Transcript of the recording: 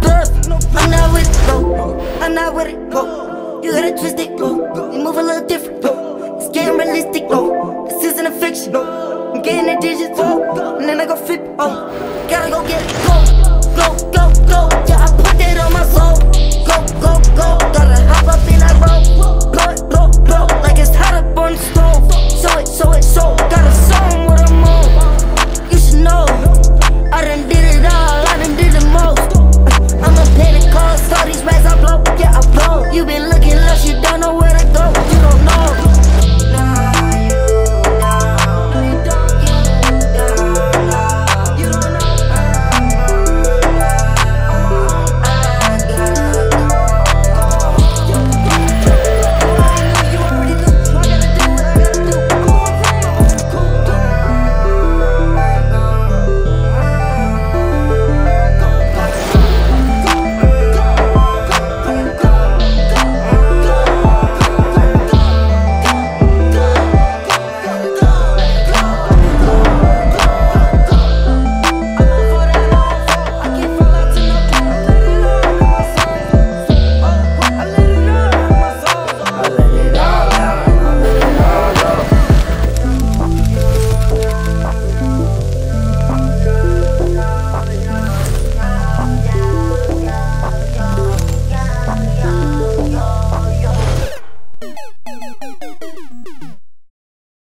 glove. I'm not with it, bro. I'm not with it, bro. You gotta twist it, bro. We move a little different, bro. It's getting realistic, bro. This isn't a fiction, bro. I'm getting the digits, bro. And then I go flip, oh. Gotta go get it, bro.